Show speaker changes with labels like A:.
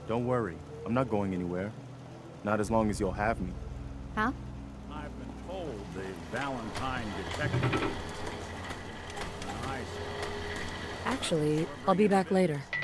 A: Don't worry. I'm not going anywhere. Not as long as you'll have me.
B: Huh?
C: I've been told the Valentine Detective Agency. Nice.
B: Actually, I'll be back later.